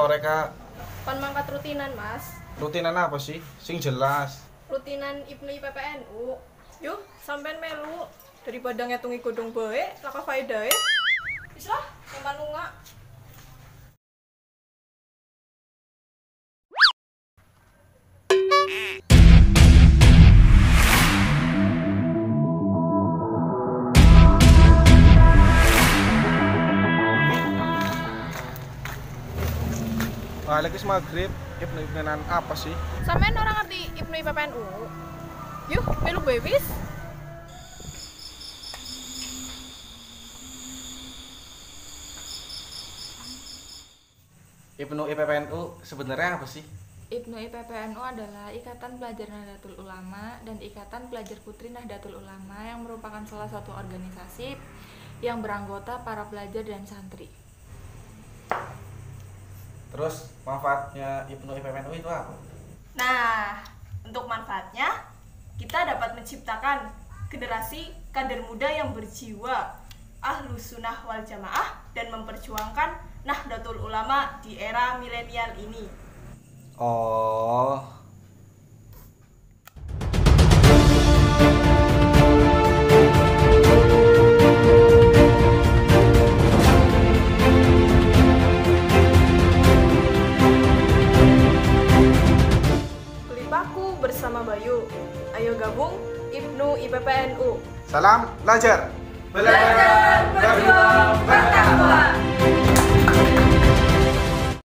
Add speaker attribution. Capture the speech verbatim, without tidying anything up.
Speaker 1: sore, Kak.
Speaker 2: Pan mangkat rutinan, Mas.
Speaker 1: Rutinan apa sih? Sing jelas.
Speaker 2: Rutinan Ibnu I P P N U. Yuk, sampean melu. Daripada ngitungi godong bae, laka faedahe. Wis lah, sampean lunga.
Speaker 1: Wah, lagi maghrib. Ibnu ibnan apa sih?
Speaker 2: Sampean ora ngerti Ibnu I P P N U? Yuk, melu bae wis.
Speaker 1: Ibnu I P P N U sebenarnya apa sih?
Speaker 3: Ibnu I P P N U adalah Ikatan Pelajar Nahdlatul Ulama dan Ikatan Pelajar Putri Nahdlatul Ulama yang merupakan salah satu organisasi yang beranggota para pelajar dan santri.
Speaker 1: Terus manfaatnya Ibnu I P P N U itu apa?
Speaker 2: Nah, untuk manfaatnya kita dapat menciptakan generasi kader muda yang berjiwa Ahlus Sunnah wal Jamaah dan memperjuangkan Nahdlatul Ulama di era milenial ini.
Speaker 1: Oh.
Speaker 2: Beli paku bersama Bayu. Ayo gabung Ibnu I P P N U.
Speaker 1: Salam belajar.
Speaker 2: Belajar, berjuang, bertakwa.